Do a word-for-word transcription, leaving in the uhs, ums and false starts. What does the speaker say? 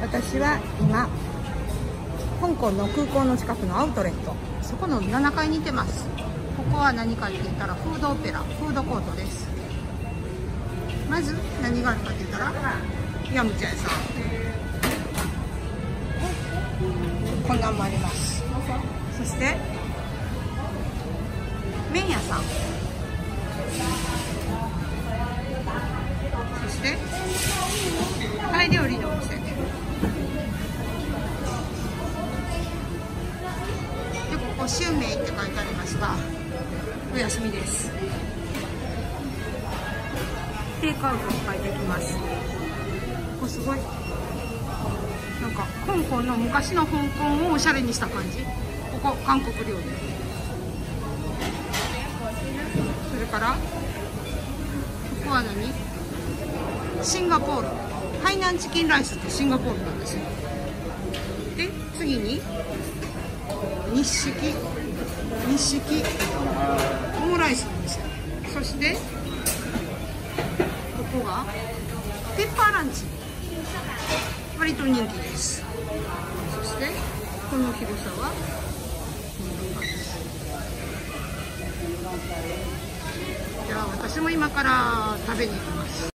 私は今香港の空港の近くのアウトレット、そこのななかいにいてます。ここは何かって言ったらフードオペラ、フードコートです。まず何があるかって言ったらヤムチャ屋さん、こんなんもあります。そして麺屋さん、そしてタイ料理のお店で、ここシュウメイって書いてありますがお休みです。テイクアウトって書いてきます。ここすごいなんか香港の昔の香港をおしゃれにした感じ。ここ韓国料理、それからここは何、シンガポール、ハイナンチキンライスってシンガポールなんですよ。で次に日式日式オムライスの店、そしてここがペッパーランチ、割と人気です。そしてこの広さはじゃあ私も今から食べに行きます。